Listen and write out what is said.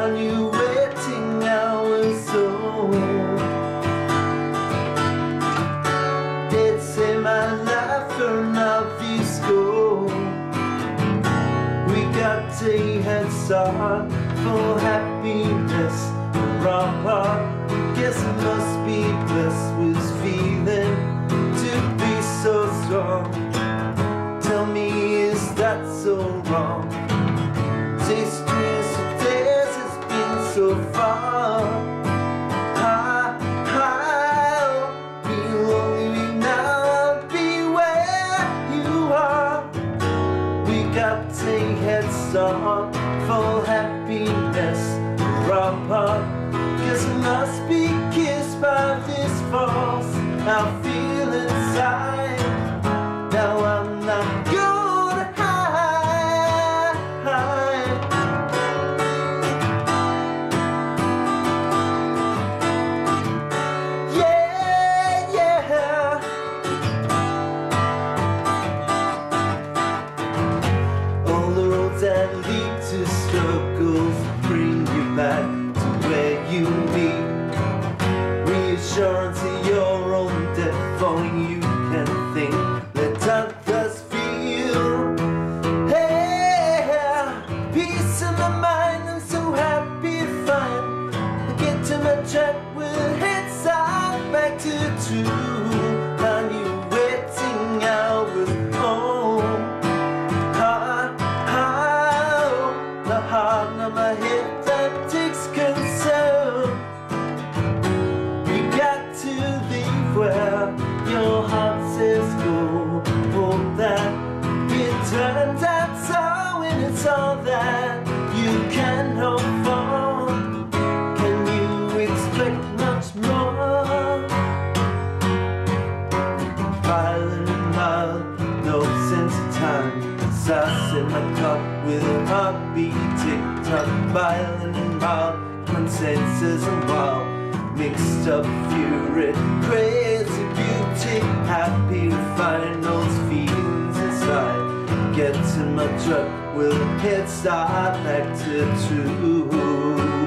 Are you waiting hours old? They'd say my life for an obvious goal. We got a head start for happiness. Our part, guess it must be blessed with feeling to be so strong. Tell me, is that so wrong? Taste dreams of days has been so far. I'll be lonely now, I'll be where you are. We got a head start for happiness. Our part, guess it must be kissed by this force I feel inside. Now I'm not gonna hide. Yeah, yeah. All the roads that lead to struggles bring you back to where you need reassurance in your own depth. All you can think, let others feel. Hey, peace in my mind, I'm so happy to find I get to my track with Headstart back to true. Are you waiting hours home? The heart of my head that takes concern. You got to leave where your heart says go. Hope that it turns out so, and it's all that you can hope for. Can you expect much more? Violent and mild, no sense of time. Sauce in my cup with a heartbeat tick-tock. Violent and mild, consensus and wild, mixed up fury, crazy beauty. Happy to find those feelings inside. Get to my truck with a head start back to true.